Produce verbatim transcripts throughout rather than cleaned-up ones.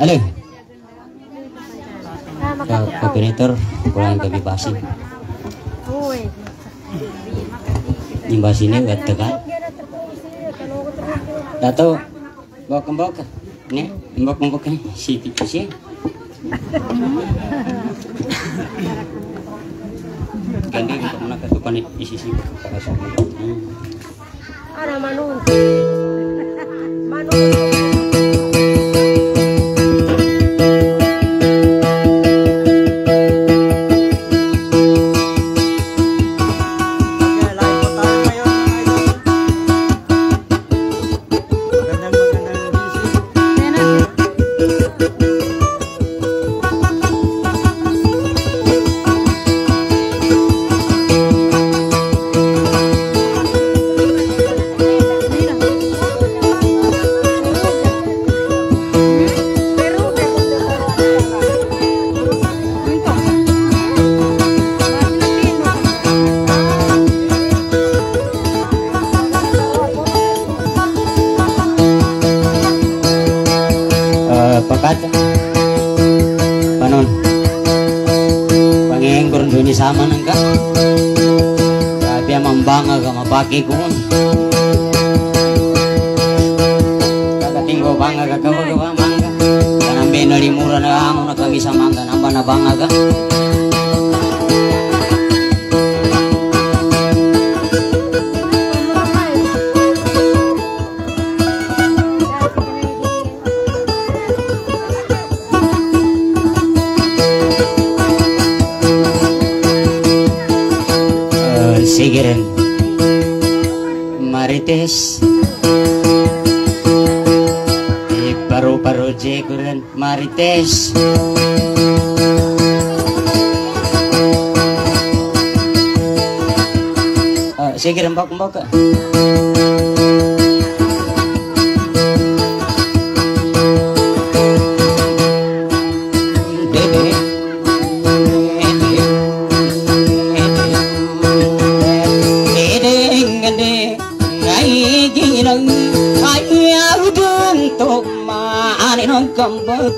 Halo. Koordinator kurang kebebasan. Imbas ini enggak tekan. Dato bawa kembok. Nih, kembok-kemboknya si tikusnya. Ganti untuk mana ketupan di sisi ada manun manun panon pangenggur dunia sama nengka tapi membangga sama baki kun kagak tinggal bangga kagak bangga mangga karena beno limura na amo na kami sa mangga namba na bangga ka Sigiran Marites di paru-paru jekuran Marites uh, Sigiran bak-bak kembali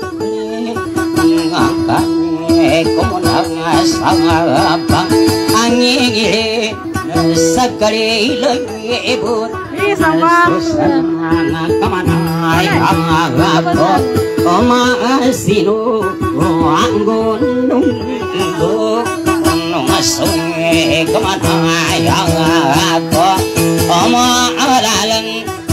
ngangkane komunang sangabang angin sekali lebut susah kamanai angabot omasinu anggun nunggu nungasunge kamanai angabot omalalang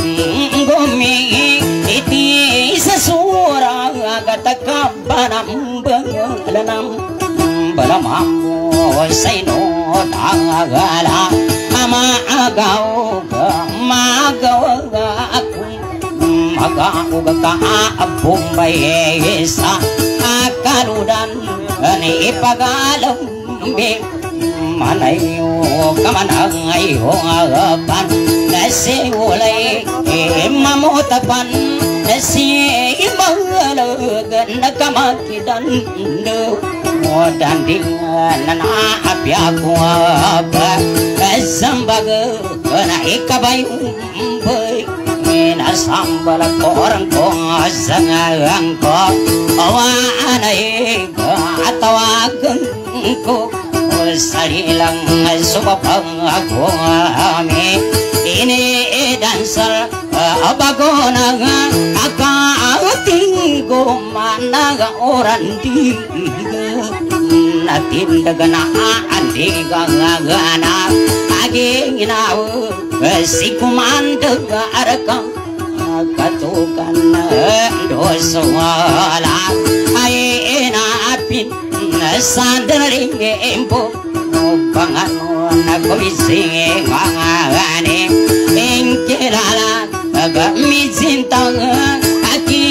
gumi iti sesurang agata banam banam banam saino tagala ama agau magaw aku magaw ka abumbay sa akarudan ni ipagalam be manayo kamanangay hongapan nasi ulay mamutapan nasi imalagan nakamakidan dan dengan apiaku apa sambaga na ikabayong bay na sambal korang ko sangang ko awanay atawagan ko salilang subapang ako ami ini dansal abago na nga akaating ko managa oran diga natindaga na andiga nga gana aging inaw si kumandaga arakang katukan doso wala ay inapin sandaring empo pangano na komising ngangane ingkilala agamizinta aki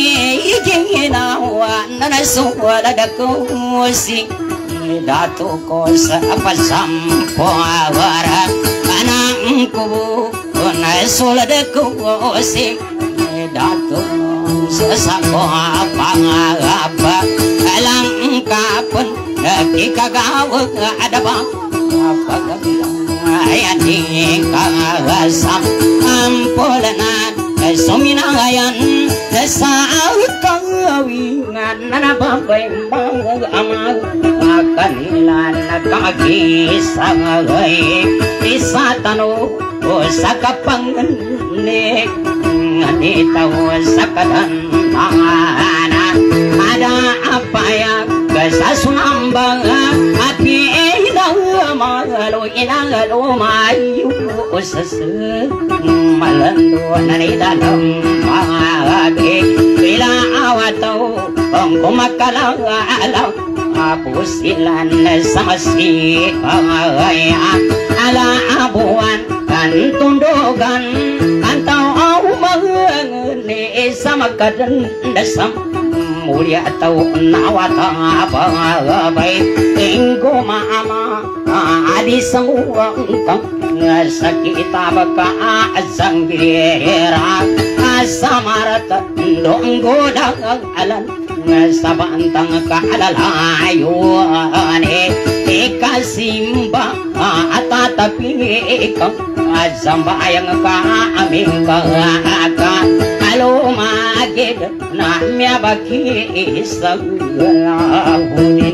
iginawa na nasuwala dakusi dato ko sa pasampo awara kanang kubu na sulad kusi dato sa sako pangagapa alang kapon nakikagawag ada bang pagkabilang ayan ding kangasam ampolanan suminangayan sa kawing nana babay mga amag kanila nagkagisangay isa tano o sa kapanganik nganitaw sa kadantangan ada apa yang kesasambang hati inang malu inang lumayu sese malendo nani dalam magage bila awatau pengkumakalang alam apusilan sama si kaya ala abuan kan tundugan kantau au mengene sama kaden dasam mulia atau nawata apa baik tinggu mama adi semua engkau sakit baka asang bira asamarata donggodang alan sabantang kaalayuane ikasimba atatapi ikang azambayang ka aming ka alumagid na miyabaki isang lahunin.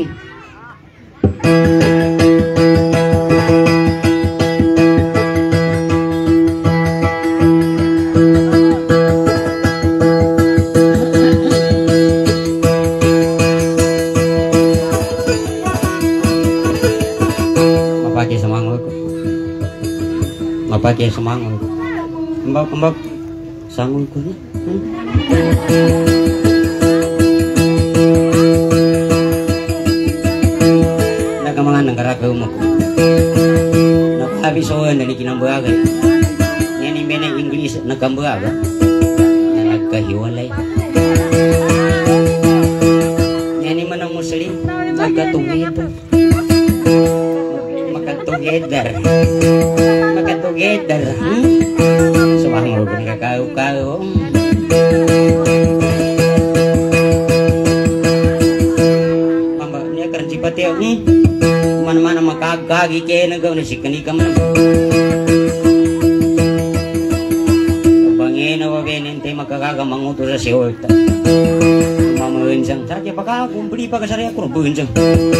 Pakai semangat, kembang kembang sangul kulit. Nak kemangan negara kaum. Nak habis soal dari kinambaga. Ini mana Inggris nak kambaga. Nak kahiwalai. Ini mana Muslim nak together. Makan together. Together, semang pun kakau kau. Mamba ni akan cipati aku. Mana mana makagag ike nagaw na si kanikam. Bangin na wabenin te makagaga manguto sa siolta. Mamawinsang saja paka aku beli paka sari aku rubuhinsang.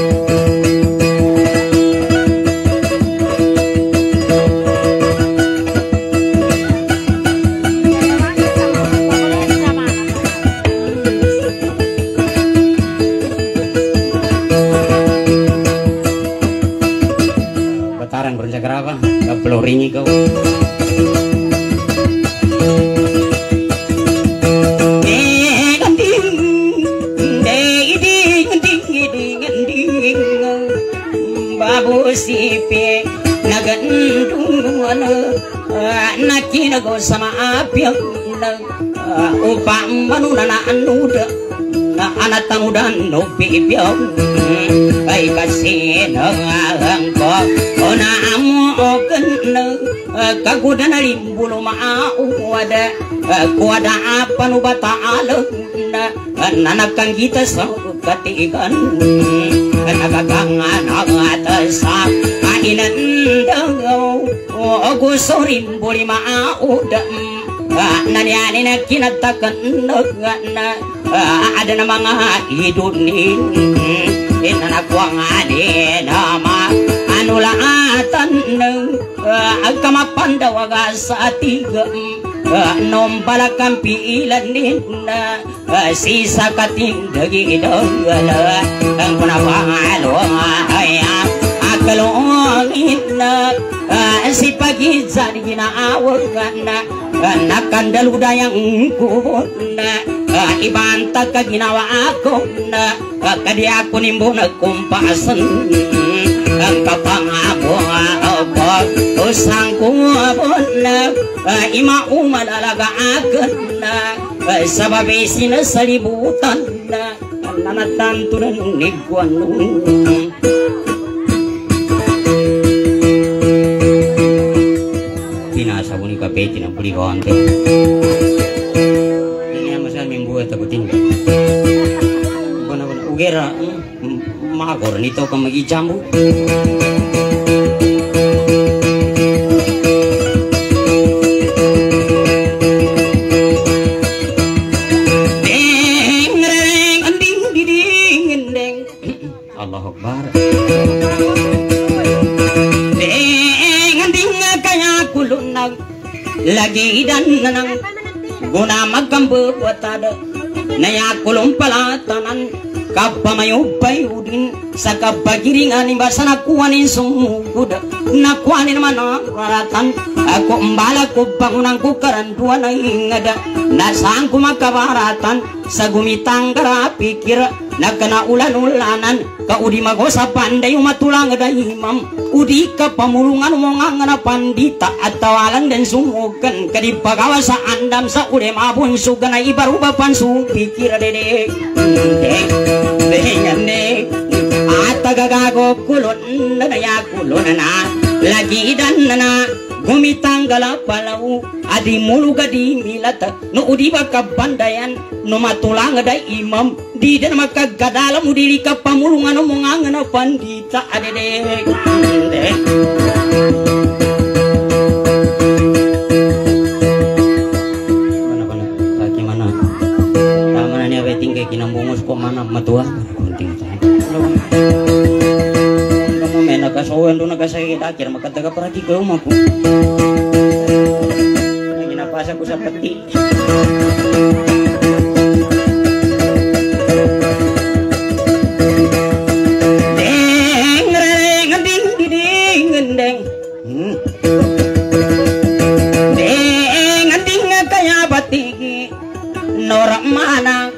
Peloringi kau. Babu sipi nagandungan nakinago sama apiang upah manunana anuda na anatanudan no pipiang ay kasi nangangko ona amo kena kagudan limbulo maawada kuada apa nu bataala nanakang kita sa katigan nagagangan ang atasa kainan daw o sorin buli maauda nanyani na kinatakan na ada na mga idunin inanakwangani nama anulaatan ng kamapandawaga sa tiga nombalakan piilan din na sisa katindagi dagala ang panapangalo ay akalongin na si pagizan ginaawag na nakandaludayang kubon na ibantag ka ginawa ako na kadi ako nimbo nagkumpasan ang kapangako ako usang kubon na imaumalalaga akan na sa babesi na sa libutan na nanatanto na nigwan pinasa ko ni kapeti ng pulikante hindi na masal mimbuhat ako tinggal bana-bana ugera makakor nito ka mag-ijambo lagi dan nenang guna magam berbuat ada naya kulum pelatanan kapamayo bayudin saka bagiringan imbasana kuanin sumuguda nakuanin mana raratan aku embala ku bangunanku karandua na ingada nasangku makabaratan sagumi tanggara pikir nakana ulan-ulanan ka udi magosa pandai umatulang ada imam udi ka pamulungan mongangana pandita atau alang dan sumukan ka di pagawasa andam sa ude mabun sugana ibaruba pansu pikir dede dek dengan dek atagagago kulon na ya kulon na lagi dan na gumitanggala palau adi mulu gadi milata no udi baka bandayan no matulang ada imam di dan maka gadalam udiri ka pamulungan mongangana pandita adede dek mana mana kaki mana tamana ni abe tinggal kinambungus ko mana matua kunting tayo kamu mena kasawan do nagasay dakir makataga parati ko umaku ginapasa ko sa pati norak mana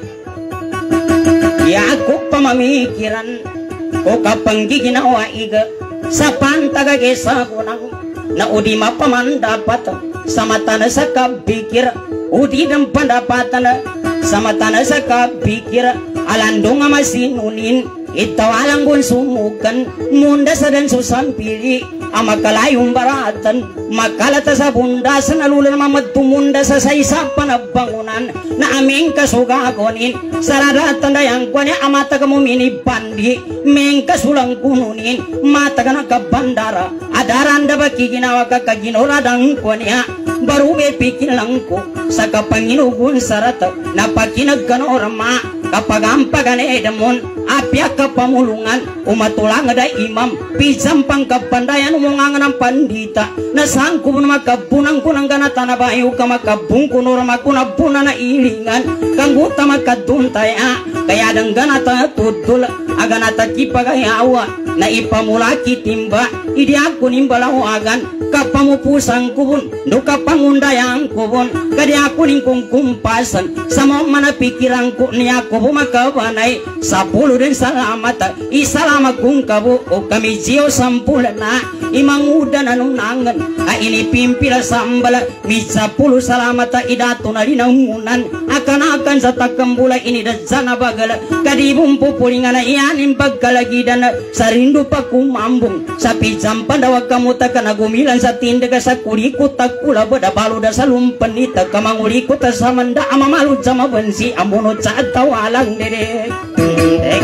ya aku pemamikiran ko kapang giginawa iga sa pantaga gesa gunang na udi mapamandapat sama tanah sa kabikir udi dan pendapatan sama tanah sa kabikir alandong masinunin itawalang gun sumukan munda sa dan susan pili amakalayong baratan makalata sa bundasan alulan mamadtumunda sa saysa panabangunan na aming kasugagonin saradatan dayang kwa ni amata ka mumini pandi meng kasulang kununin mata ka nakabandara adaranda baki ginawa ka kaginoradang kwa niya baru be pikir lang ko sa kapanginugun sarata na pakinagkanorama kapag ampagan edamon apya ka pamulungan umatulang ada imam pisang pangkapandayan umungangan ng pandita na sangko na makabunang kunang ganata na bayo ka makabung kunor makunabuna na ilingan kangguta makaduntay a kaya dang ganata tudul aganata kipagayawa na ipamulaki timba idi ako nimbalawagan kapamupusang kubun do kapangundayang kubun kadi ako ning kumpasan sa mga manapikiran ko niya ko bumakabanay sa pulo din salamat isalamat kung kabu o kami jiyo sampula na imanguda na nunangan a inipimpila sambala misa pulo salamat idato na rinangunan akan-akan sa takambula ini dadzana bagala kadi bumpupulingan na iyanin pagkalagidan sa rindu pa kumambong sa pijam pandawag kamuta ka nagumilan sa tindaga sa kulikot takula bada baluda sa lumpanita kamangulikot sa manda amamalud sa mabansi amunod sa tawalang dede dek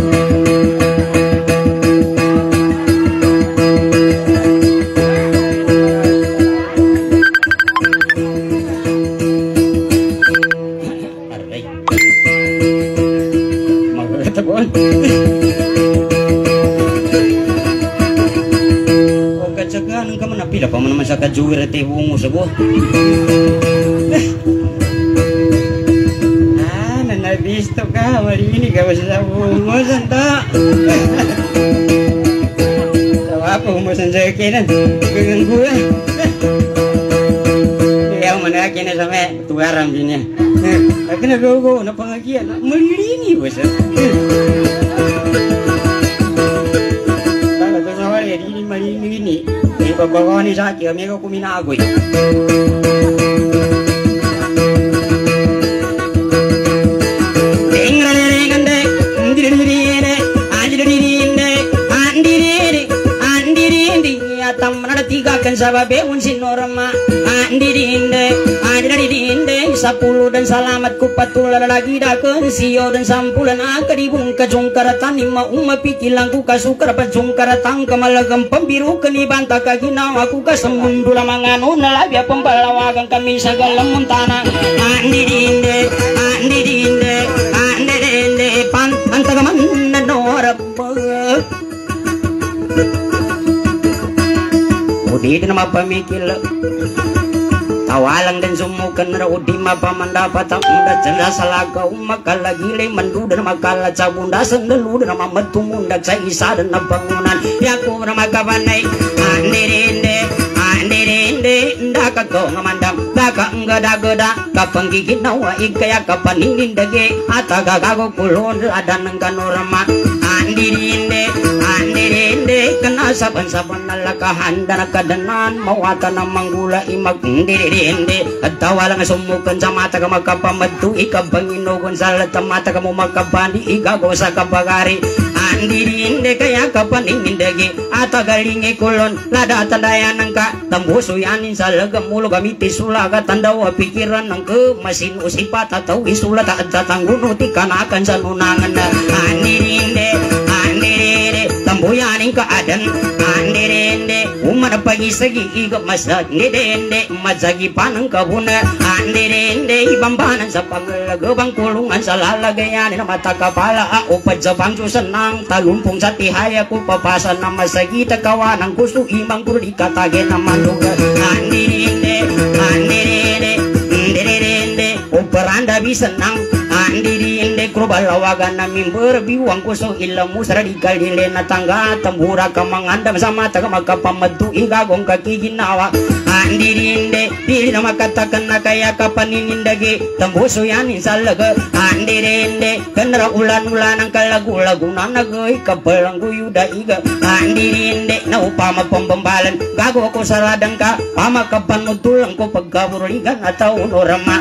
pila pa mo naman sa kajuwir at ibungo sa buha ah nanabisto ka marini ka ba sa bungo santa tawa po umusan sa kinan kagang gula kaya manaki na sa may tugaram din niya akin na gogo na pangagian marini ba sa talaga sa wali hindi marini babawa ni Zaki, kami ko kuminagoy. Kan sababe unsin norma andirinde andirinde sapuluh dan salamat ku patula lagi dakeun sio dan sampulan akadibung kajungkaratan ima umma pikilang ku kasukar pajungkaratan kamalagam pembiru keni banta kaginaw aku kasembundula manganu nalabya pembalawagan kami sagala muntana andirinde andirinde andirinde pan antagaman norab Udi nama pemikil tawalang dan sumukan udi mapa mendapat unda jelas salaga umakal lagi le mandu dan makala cabunda sendelu dan nama metu mundak sa isa dan bangunan ya ku nama kabanai anderinde anderinde ndaka ko ngamandam daka enggak dageda kapang gigit nawa ikaya kapanin dage ataga gago kulon ada nengkan orama andirinde andirinde kena saban-saban nalakahan dan kadanan mawatan ng manggula imag andirinde at tawalang sumukan sa mata ka magkapamadu ikabanginugon sa latamata ka mo magkabandi igago sa kabagari andirinde kaya kapanindagi atagalingi kulon lada tandayan ng ka tambuso yanin sa lagamulo gamiti sulaga tandaw pikiran ng kemasin usipat ataw isulat at tatanggunuti kanakan sa nunangan na andirinde andirinde tambuyanin ka adan andirinde umar pagi segi iga masad nidende mazagi panang kabuna andirinde ibambanan sa panglagabang kulungan sa lalagayan na mata kapala upad sa bangso senang talumpong sa tihaya ko papasan na masagita kawanang gusto imang kurdi katage na maluga andirinde andirinde andirinde operanda bisenang andirinde krobalawagan na mimber biwang kuso ilang musra di kalile na tangga tambura ka mangandam sa mata ka magkapamadu igagong kakiginawa andirinde dili na makatakan na kaya kapaninindagi tambuso yanin sa laga andirinde kanara ulan-ulan ang kalagulagunan nagay kapalang guyuda iga andirinde na upama pambambalan gago ako sa radang ka pamakapanutulang ko pagkaburuligan at taunurama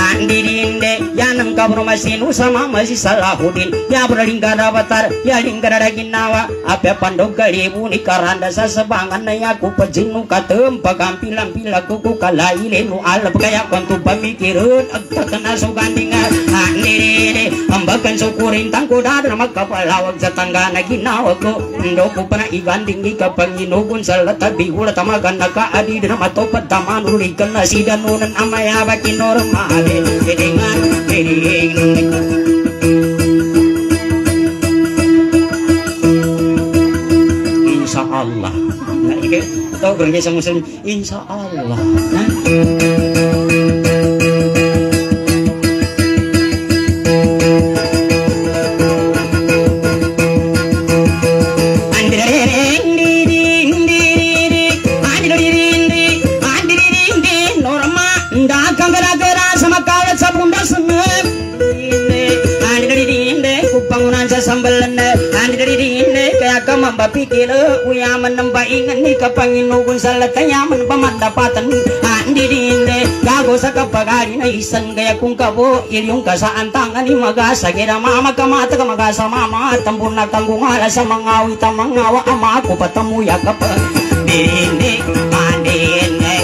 andirinde yan ang kabrumasinusa sama masih Salahuddin ya berlingkar avatar ya lingkar ginawa apa pandog kalibu ni karanda sa sabangan na yaku pajinu katem pagampilang pila kuku kalaile nu alap kaya kwantu pamikiran agtakana sugandinga andirinde ambakan syukurin tangko dadar magkapalawag sa tangga na ginawa ko ndo ko pa na iganding di kapanginugun sa latabi hula tamagan nakaadi na matopad taman ulikan na sidanunan amayaba kinormale dengan insya Allah nah ini tau berbiasa muslim insya Allah nah sambalan andirinde kaya ka mambapikil uya menembak ingan ni kapanginugun salatanya menpamandapatan andirinde gago sa kapagari na isan kaya kung kabo ilyong kasaan tangan ni magasa kira mama kamata ka magasa mama tambun na tanggungala sa mga wita mangawa ama ako patamuya ka pa dirinde andirinde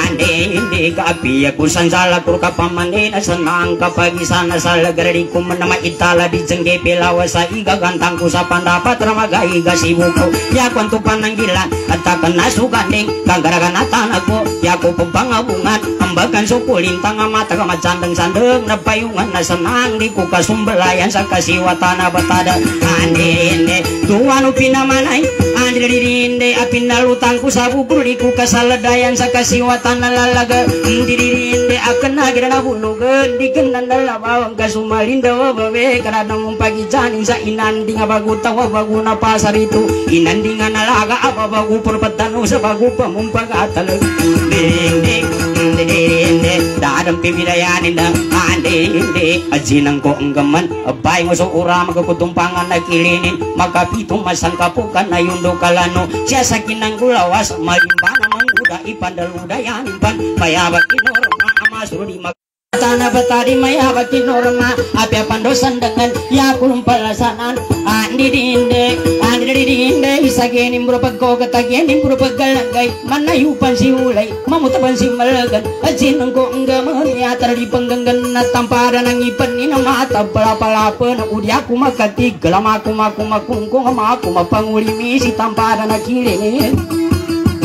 hindi kaapiya kusan sala kur kapamane na senang kapag isa na sala garari ko man na maitala di jengge pelawa sa iga gantang ko sa pandapat ramagai gasibuko ya kwanto pananggilan at takan na suganding kagaragan na tanago ya ko pagpangabungan ambagan sukulin tanga mata ka macandang sandeng na payungan na senang di ko kasumbalayan sa kasiwatan na batada andirinde tuwano pinamanay andirinde apinalutang ko sa bubro di ko kasaladayan sa kasiwatan na lalaga dirinde akan nagira na bulugan di kenan dalawang kasumalinda wa babe karena mumpagi janin sa inandi nga baguta wa baguna pasar itu inandi nga nalaga apa bagu perpetanu sa bagu pamumpagatalo dirinde dirinde dadam pimidayanin na andinde ajinang ko enggaman abay ngo so ura magakutumpangan na kilinin makapitung masangkapukan na yundo kalano siya sa kinanggulawas malimbana mangguda ipandaludayanin pan mayabat kinorma amasuro di mag tanah betari mayabat kinorma apya pandosan dengan ya kulum palasanan andi dinde andi dinde isageni murupagko katageni murupagalanggay manayupan si ulay mamutapan si malagan ajinang ko enggaman yatar di penggenggan na tamparan ng ipan ni na mata palapalapan udi aku makatig kalamaku maku makungkong amaku mapangulimi si tamparan na kilingin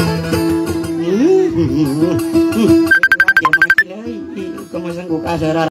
hmm hmm hmm hmm